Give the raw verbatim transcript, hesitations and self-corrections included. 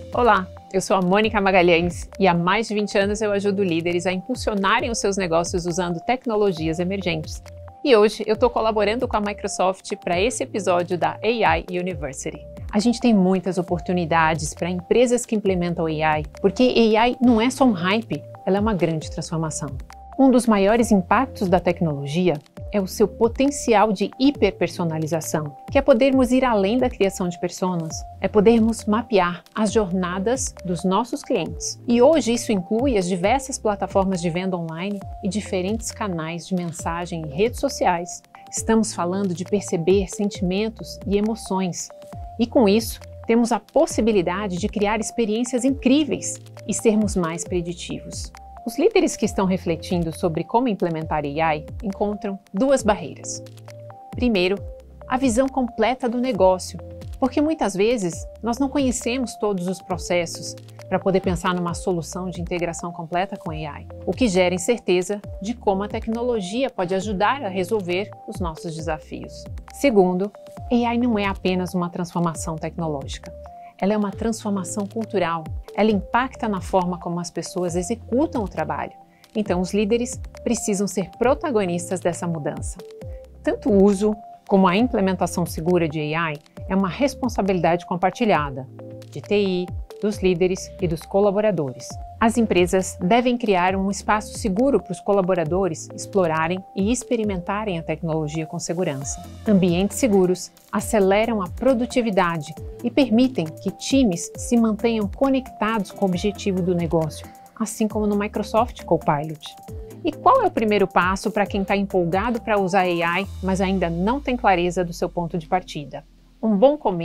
Olá, eu sou a Mônica Magalhães e há mais de vinte anos eu ajudo líderes a impulsionarem os seus negócios usando tecnologias emergentes. E hoje eu estou colaborando com a Microsoft para esse episódio da A I University. A gente tem muitas oportunidades para empresas que implementam A I, porque A I não é só um hype, ela é uma grande transformação. Um dos maiores impactos da tecnologia é o seu potencial de hiperpersonalização, que é podermos ir além da criação de personas, é podermos mapear as jornadas dos nossos clientes. E hoje isso inclui as diversas plataformas de venda online e diferentes canais de mensagem e redes sociais. Estamos falando de perceber sentimentos e emoções. E com isso, temos a possibilidade de criar experiências incríveis e sermos mais preditivos. Os líderes que estão refletindo sobre como implementar A I encontram duas barreiras. Primeiro, a visão completa do negócio, porque muitas vezes nós não conhecemos todos os processos para poder pensar numa solução de integração completa com A I, o que gera incerteza de como a tecnologia pode ajudar a resolver os nossos desafios. Segundo, A I não é apenas uma transformação tecnológica. Ela é uma transformação cultural. Ela impacta na forma como as pessoas executam o trabalho. Então, os líderes precisam ser protagonistas dessa mudança. Tanto o uso como a implementação segura de A I é uma responsabilidade compartilhada de T I, dos líderes e dos colaboradores. As empresas devem criar um espaço seguro para os colaboradores explorarem e experimentarem a tecnologia com segurança. Ambientes seguros aceleram a produtividade e permitem que times se mantenham conectados com o objetivo do negócio, assim como no Microsoft Copilot. E qual é o primeiro passo para quem está empolgado para usar A I, mas ainda não tem clareza do seu ponto de partida? Um bom começo